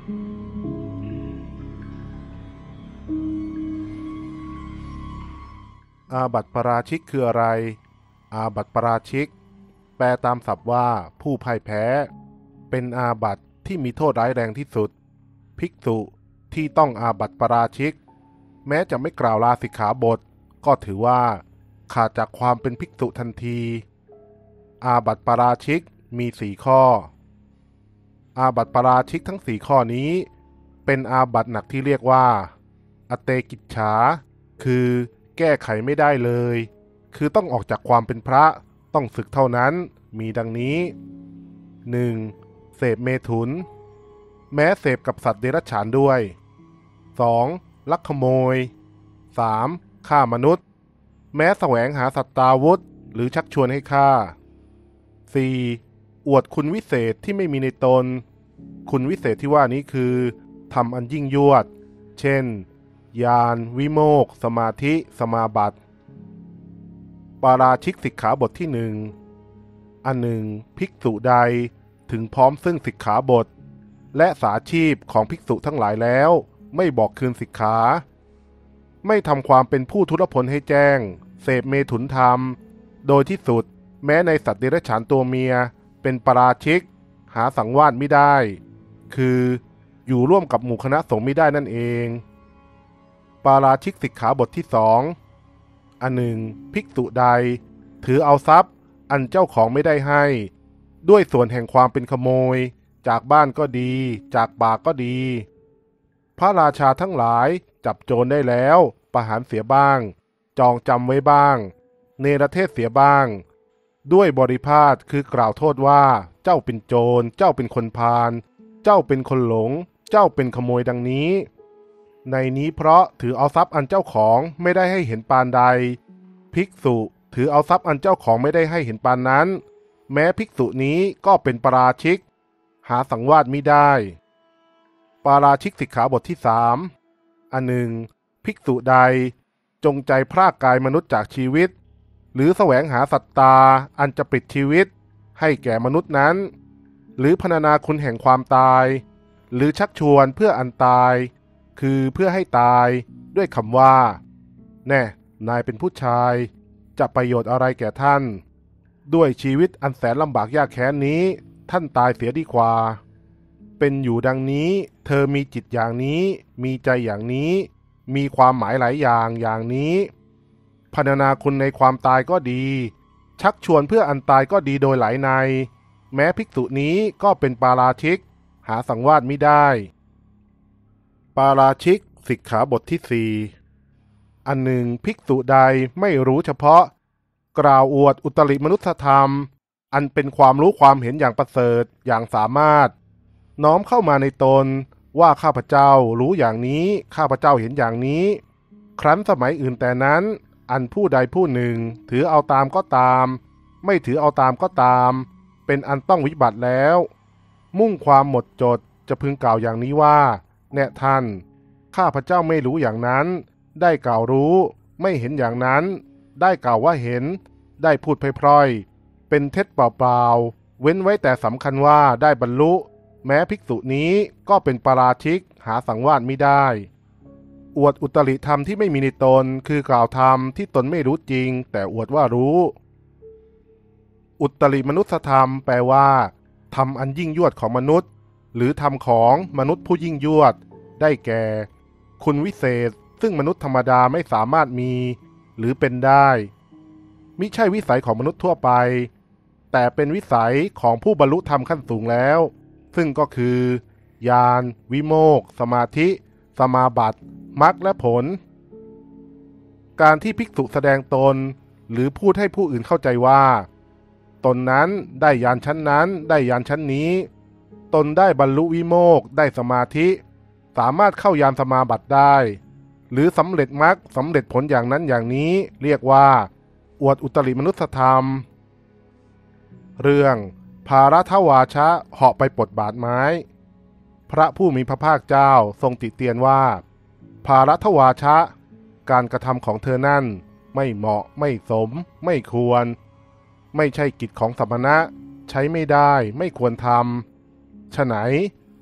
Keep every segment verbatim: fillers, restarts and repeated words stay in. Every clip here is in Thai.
อาบัติปาราชิกคืออะไรอาบัติปาราชิกแปลตามศัพท์ว่าผู้พ่ายแพ้เป็นอาบัติที่มีโทษร้ายแรงที่สุดภิกษุที่ต้องอาบัติปาราชิกแม้จะไม่กล่าวลาสิกขาบทก็ถือว่าขาดจากความเป็นภิกษุทันทีอาบัติปาราชิกมีสี่ข้ออาบัติปาราชิกทั้งสี่ข้อนี้เป็นอาบัติหนักที่เรียกว่าอเตกิจฉาคือแก้ไขไม่ได้เลยคือต้องออกจากความเป็นพระต้องศึกเท่านั้นมีดังนี้ หนึ่ง. เสพเมถุนแม้เสพกับสัตว์เดรัจฉานด้วย สอง. ลักขโมย สาม. ฆ่ามนุษย์แม้แสวงหาสัตตาวุธหรือชักชวนให้ฆ่า สี่. อวดคุณวิเศษที่ไม่มีในตนคุณวิเศษที่ว่านี้คือทำอันยิ่งยวดเช่นญาณวิโมกข์สมาธิสมาบัติปาราชิกสิกขาบทที่หนึ่งอันหนึ่งภิกษุใดถึงพร้อมซึ่งสิกขาบทและสาชีพของภิกษุทั้งหลายแล้วไม่บอกคืนสิกขาไม่ทำความเป็นผู้ทุรพลให้แจ้งเสพเมถุนธรรมโดยที่สุดแม้ในสัตว์เดรัจฉานตัวเมียเป็นปาราชิกหาสังวาสไม่ได้คืออยู่ร่วมกับหมู่คณะสงฆ์ไม่ได้นั่นเองปาราชิกสิกขาบทที่สองอันหนึ่งภิกษุใดถือเอาทรัพย์อันเจ้าของไม่ได้ให้ด้วยส่วนแห่งความเป็นขโมยจากบ้านก็ดีจากป่าก็ดีพระราชาทั้งหลายจับโจรได้แล้วประหารเสียบ้างจองจำไว้บ้างเนรเทศเสียบ้างด้วยบริพาทคือกล่าวโทษว่าเจ้าเป็นโจรเจ้าเป็นคนพาลเจ้าเป็นคนหลงเจ้าเป็นขโมยดังนี้ในนี้เพราะถือเอาทรัพย์อันเจ้าของไม่ได้ให้เห็นปานใดภิกษุถือเอาทรัพย์อันเจ้าของไม่ได้ให้เห็นปานนั้นแม้ภิกษุนี้ก็เป็นปาราชิกหาสังวาสมิได้ปาราชิกสิกขาบทที่สามอันหนึ่งภิกษุใดจงใจพรากกายมนุษย์จากชีวิตหรือแสวงหาสัตตาอันจะปิดชีวิตให้แก่มนุษย์นั้นหรือพรรณนาคุณแห่งความตายหรือชักชวนเพื่ออันตายคือเพื่อให้ตายด้วยคำว่าแน่นายเป็นผู้ชายจะประโยชน์อะไรแก่ท่านด้วยชีวิตอันแสนลำบากยากแค้นนี้ท่านตายเสียดีกว่าเป็นอยู่ดังนี้เธอมีจิตอย่างนี้มีใจอย่างนี้มีความหมายหลายอย่างอย่างนี้พรรณนาคุณในความตายก็ดีชักชวนเพื่ออันตายก็ดีโดยหลายในแม้ภิกษุนี้ก็เป็นปาราชิกหาสังวาสมิได้ปาราชิกสิกขาบทที่สี่อันหนึ่งภิกษุใดไม่รู้เฉพาะกล่าวอวดอุตริมนุสธรรมอันเป็นความรู้ความเห็นอย่างประเสริฐอย่างสามารถน้อมเข้ามาในตนว่าข้าพเจ้ารู้อย่างนี้ข้าพเจ้าเห็นอย่างนี้ครั้นสมัยอื่นแต่นั้นอันผู้ใดผู้หนึ่งถือเอาตามก็ตามไม่ถือเอาตามก็ตามเป็นอันต้องวิบัติแล้วมุ่งความหมดจดจะพึงกล่าวอย่างนี้ว่าแน่ท่านข้าพเจ้าไม่รู้อย่างนั้นได้กล่าวรู้ไม่เห็นอย่างนั้นได้กล่าวว่าเห็นได้พูดพร่อยๆเป็นเท็จเปล่าๆเว้นไว้แต่สำคัญว่าได้บรรลุแม้ภิกษุนี้ก็เป็นปาราชิกหาสังวาสมิได้อวดอุตริธรรมที่ไม่มีในตนคือกล่าวธรรมที่ตนไม่รู้จริงแต่อวดว่ารู้อุตริมนุสธรรมแปลว่าธรรมอันยิ่งยวดของมนุษย์หรือธรรมของมนุษย์ผู้ยิ่งยวดได้แก่คุณวิเศษซึ่งมนุษย์ธรรมดาไม่สามารถมีหรือเป็นได้มิใช่วิสัยของมนุษย์ทั่วไปแต่เป็นวิสัยของผู้บรรลุธรรมขั้นสูงแล้วซึ่งก็คือญาณวิโมกข์สมาธิสมาบัติมรรคและผลการที่ภิกษุแสดงตนหรือพูดให้ผู้อื่นเข้าใจว่าตนนั้นได้ญาณชั้นนั้นได้ญาณชั้นนี้ตนได้บรรลุวิโมกข์ได้สมาธิสามารถเข้าญาณสมาบัติได้หรือสำเร็จมรรคสำเร็จผลอย่างนั้นอย่างนี้เรียกว่าอวดอุตริมนุสธรรมเรื่องภารัทวาชะเหาะไปปลดบาทไม้พระผู้มีพระภาคเจ้าทรงติเตียนว่าภารัทวาชะการกระทำของเธอนั่นไม่เหมาะไม่สมไม่ควรไม่ใช่กิจของสมณะใช้ไม่ได้ไม่ควรทำฉะไหน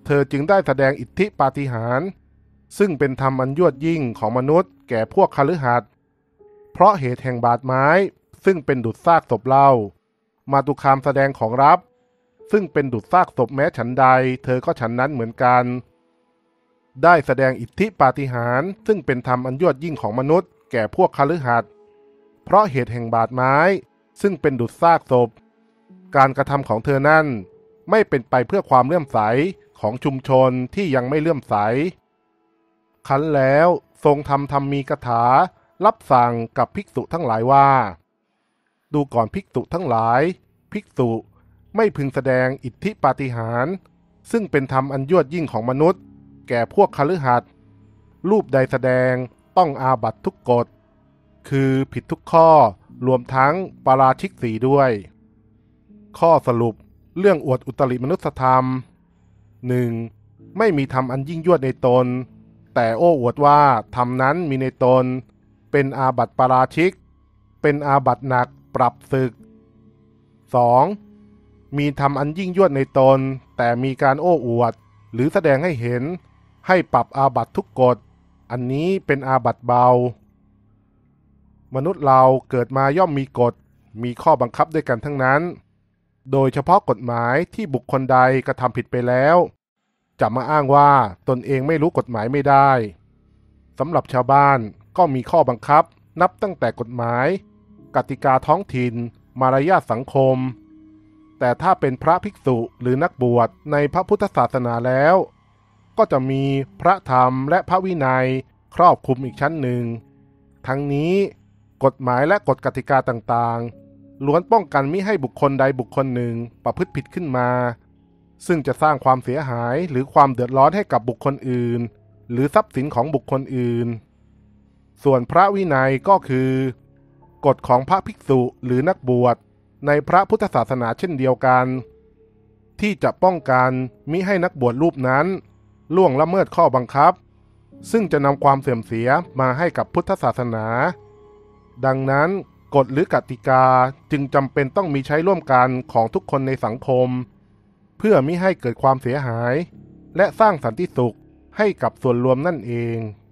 เธอจึงได้แสดงอิทธิปาฏิหาริย์ซึ่งเป็นธรรมอันยวดยิ่งของมนุษย์แก่พวกคฤหัสถ์เพราะเหตุแห่งบาดไม้ซึ่งเป็นดุจซากศพเล่ามาตุคามแสดงของลับซึ่งเป็นดุจซากศพแม้ฉันใดเธอก็ฉันนั้นเหมือนกันได้แสดงอิทธิปาฏิหาริย์ซึ่งเป็นธรรมอันยวดยิ่งของมนุษย์แก่พวกคฤหัสถ์เพราะเหตุแห่งบาดไม้ซึ่งเป็นดุจซากศพการกระทำของเธอนั้นไม่เป็นไปเพื่อความเลื่อมใสของชุมชนที่ยังไม่เลื่อมใสคันแล้วทรงทำธรรมีกถารับสั่งกับภิกษุทั้งหลายว่าดูก่อนภิกษุทั้งหลายภิกษุไม่พึงแสดงอิทธิปาฏิหาริย์ซึ่งเป็นธรรมอันยวดยิ่งของมนุษย์แก่พวกคฤหัสถ์รูปใดแสดงต้องอาบัติทุกกฎคือผิดทุกข้อรวมทั้งปาราชิกสี่ด้วย ข้อสรุปเรื่องอวดอุตริมนุสธรรม หนึ่ง. ไม่มีธรรมอันยิ่งยวดในตนแต่โอ้อวดว่าธรรมนั้นมีในตนเป็นอาบัติปาราชิกเป็นอาบัติหนักปรับศึก สอง. มีธรรมอันยิ่งยวดในตนแต่มีการโอ้อวดหรือแสดงให้เห็นให้ปรับอาบัติทุกกฎอันนี้เป็นอาบัติเบามนุษย์เราเกิดมาย่อมมีกฎมีข้อบังคับด้วยกันทั้งนั้นโดยเฉพาะกฎหมายที่บุคคลใดกระทำผิดไปแล้วจะมาอ้างว่าตนเองไม่รู้กฎหมายไม่ได้สำหรับชาวบ้านก็มีข้อบังคับนับตั้งแต่กฎหมายกติกาท้องถิ่นมารยาทสังคมแต่ถ้าเป็นพระภิกษุหรือนักบวชในพระพุทธศาสนาแล้วก็จะมีพระธรรมและพระวินัยครอบคลุมอีกชั้นหนึ่งทั้งนี้กฎหมายและกฎกติกาต่างๆล้วนป้องกันมิให้บุคคลใดบุคคลหนึ่งประพฤติผิดขึ้นมาซึ่งจะสร้างความเสียหายหรือความเดือดร้อนให้กับบุคคลอื่นหรือทรัพย์สินของบุคคลอื่นส่วนพระวินัยก็คือกฎของพระภิกษุหรือนักบวชในพระพุทธศาสนาเช่นเดียวกันที่จะป้องกันมิให้นักบวชรูปนั้นล่วงละเมิดข้อบังคับซึ่งจะนำความเสื่อมเสียมาให้กับพุทธศาสนาดังนั้นกฎหรือกติกาจึงจำเป็นต้องมีใช้ร่วมกันของทุกคนในสังคมเพื่อมิให้เกิดความเสียหายและสร้างสันติสุขให้กับส่วนรวมนั่นเอง